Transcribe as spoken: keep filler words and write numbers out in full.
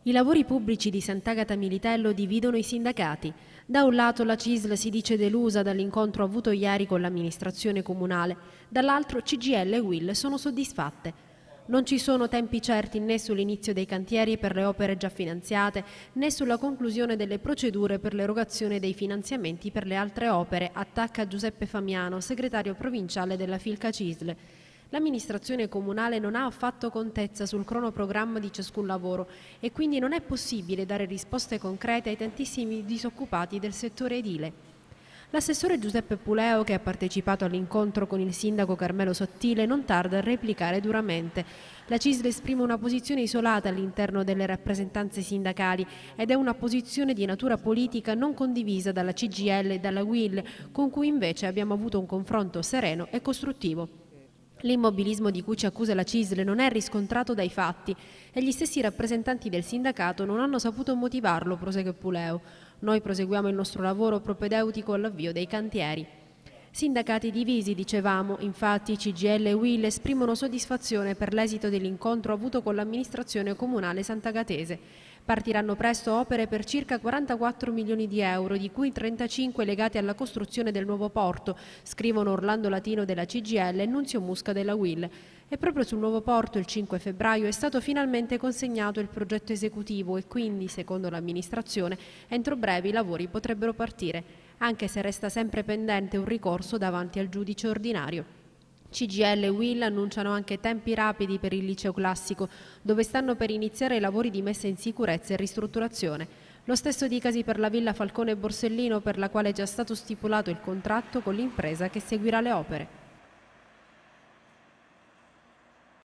I lavori pubblici di Sant'Agata Militello dividono i sindacati. Da un lato la C I S L si dice delusa dall'incontro avuto ieri con l'amministrazione comunale, dall'altro C G I L e U I L sono soddisfatte. Non ci sono tempi certi né sull'inizio dei cantieri per le opere già finanziate, né sulla conclusione delle procedure per l'erogazione dei finanziamenti per le altre opere, attacca Giuseppe Famiano, segretario provinciale della Filca C I S L. L'amministrazione comunale non ha affatto contezza sul cronoprogramma di ciascun lavoro e quindi non è possibile dare risposte concrete ai tantissimi disoccupati del settore edile. L'assessore Giuseppe Puleo, che ha partecipato all'incontro con il sindaco Carmelo Sottile, non tarda a replicare duramente. La C I S L esprime una posizione isolata all'interno delle rappresentanze sindacali ed è una posizione di natura politica non condivisa dalla C G I L e dalla U I L, con cui invece abbiamo avuto un confronto sereno e costruttivo. L'immobilismo di cui ci accusa la C I S L non è riscontrato dai fatti e gli stessi rappresentanti del sindacato non hanno saputo motivarlo, prosegue Puleo. Noi proseguiamo il nostro lavoro propedeutico all'avvio dei cantieri. Sindacati divisi, dicevamo, infatti C G I L e U I L esprimono soddisfazione per l'esito dell'incontro avuto con l'amministrazione comunale sant'agatese. Partiranno presto opere per circa quarantaquattro milioni di euro, di cui trentacinque legati alla costruzione del nuovo porto, scrivono Orlando Latino della C G I L e Nunzio Musca della U I L. E proprio sul nuovo porto, il cinque febbraio, è stato finalmente consegnato il progetto esecutivo e quindi, secondo l'amministrazione, entro breve i lavori potrebbero partire, anche se resta sempre pendente un ricorso davanti al giudice ordinario. C G I L e U I L annunciano anche tempi rapidi per il liceo classico, dove stanno per iniziare i lavori di messa in sicurezza e ristrutturazione. Lo stesso dicasi per la Villa Falcone Borsellino, per la quale è già stato stipulato il contratto con l'impresa che seguirà le opere.